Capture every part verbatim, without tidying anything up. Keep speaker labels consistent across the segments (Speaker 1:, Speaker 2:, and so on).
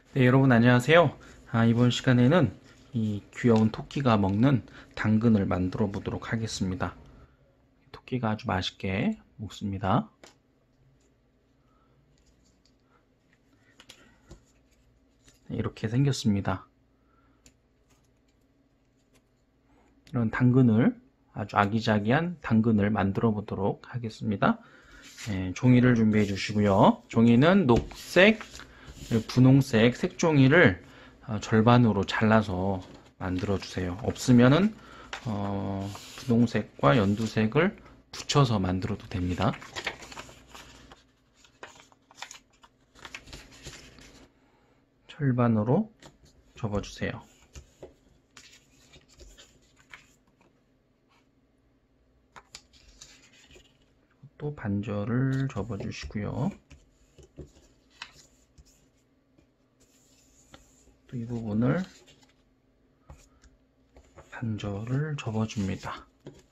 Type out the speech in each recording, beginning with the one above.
Speaker 1: 네, 여러분 안녕하세요. 아, 이번 시간에는 이 귀여운 토끼가 먹는 당근을 만들어 보도록 하겠습니다. 토끼가 아주 맛있게 먹습니다. 네, 이렇게 생겼습니다. 이런 당근을 아주 아기자기한 당근을 만들어 보도록 하겠습니다. 네, 종이를 준비해 주시고요. 종이는 녹색, 분홍색 색종이를 어, 절반으로 잘라서 만들어 주세요. 없으면은 어, 분홍색과 연두색을 붙여서 만들어도 됩니다. 절반으로 접어주세요. 또 반절을 접어주시고요. 또 이 부분을 반절을 접어줍니다.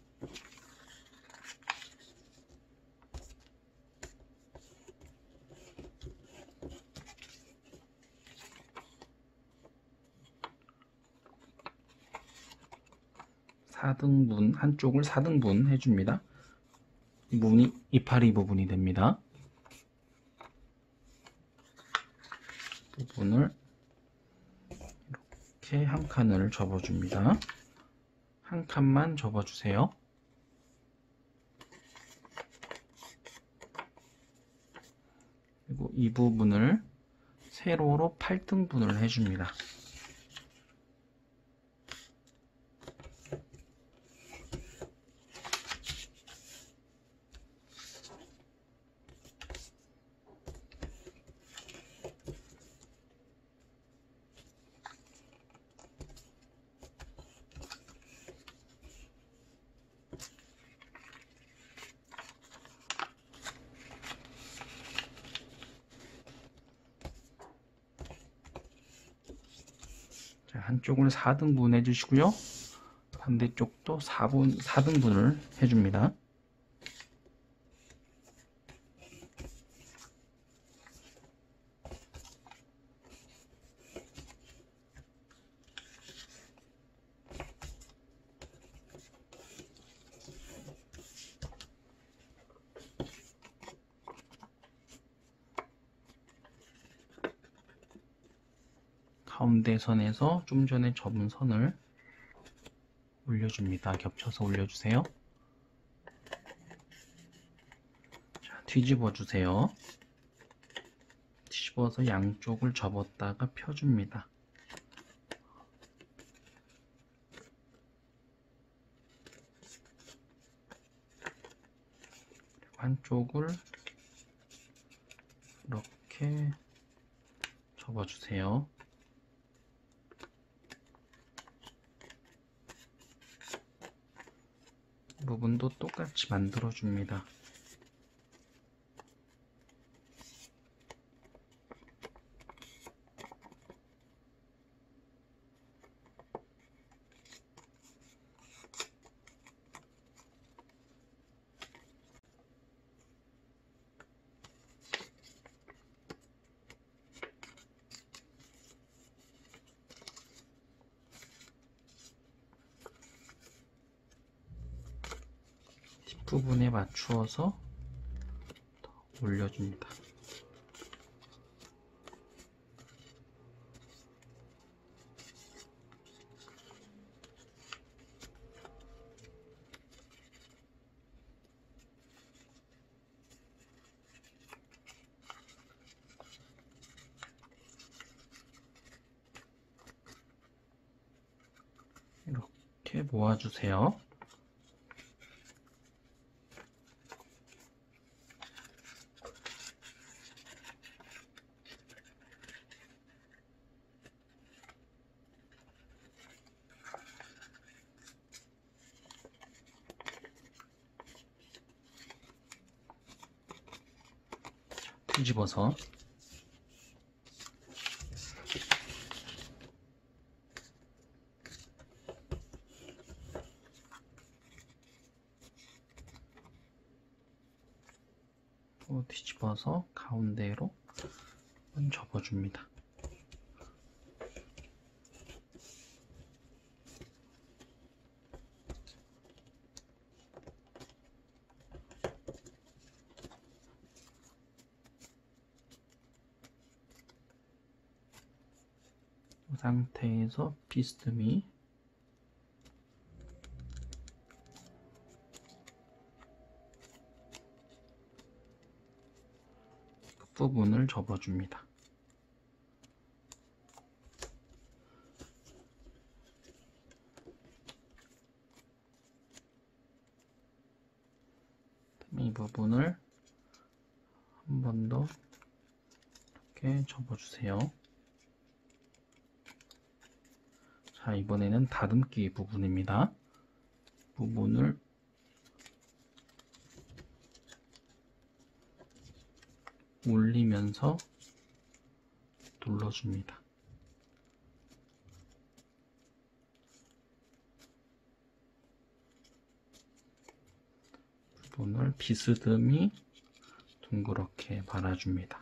Speaker 1: 사 등분, 한쪽을 사 등분 해줍니다. 이 부분이 이파리 부분이 됩니다. 부분을 이렇게 한 칸을 접어줍니다. 한 칸만 접어주세요. 그리고 이 부분을 세로로 팔 등분을 해줍니다. 자, 한쪽을 사 등분 해주시고요. 반대쪽도 사 분, 사 등분을 해줍니다. 가운데 선에서 좀 전에 접은 선을 올려줍니다. 겹쳐서 올려주세요. 자, 뒤집어 주세요. 뒤집어서 양쪽을 접었다가 펴줍니다. 그리고 한쪽을 이렇게 접어주세요. 부분도 똑같이 만들어줍니다. 뒷부분에 맞추어서 올려줍니다. 이렇게 모아주세요. 뒤집어서 또 뒤집어서 가운데로 접어줍니다. 상태에서 비스듬히 끝부분을 접어줍니다. 이 부분을 한 번 더 이렇게 접어주세요. 자, 이번에는 다듬기 부분입니다. 부분을 올리면서 눌러줍니다. 부분을 비스듬히 둥그렇게 말아줍니다.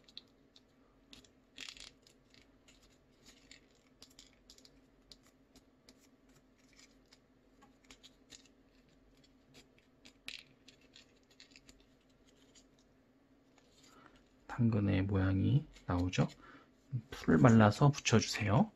Speaker 1: 당근의 모양이 나오죠? 풀을 말라서 붙여주세요.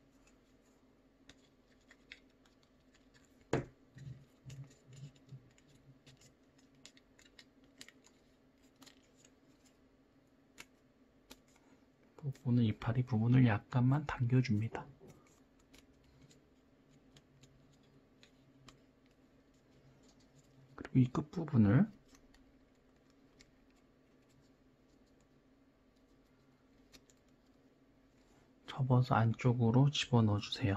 Speaker 1: 부분은 이파리 부분을 약간만 당겨줍니다. 그리고 이 끝부분을 접어서 안쪽으로 집어넣어 주세요.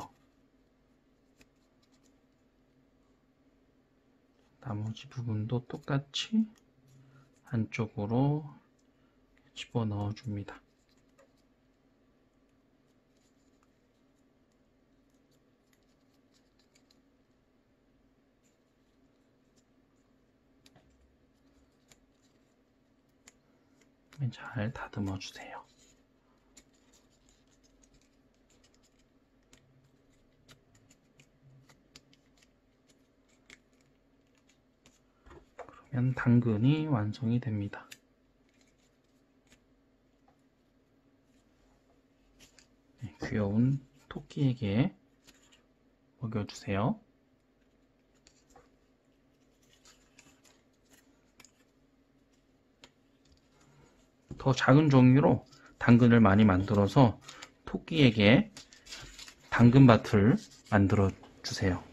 Speaker 1: 나머지 부분도 똑같이 안쪽으로 집어넣어 줍니다. 잘 다듬어 주세요. 그러면 당근이 완성이 됩니다. 네, 귀여운 토끼에게 먹여주세요. 더 작은 종이로 당근을 많이 만들어서 토끼에게 당근밭을 만들어 주세요.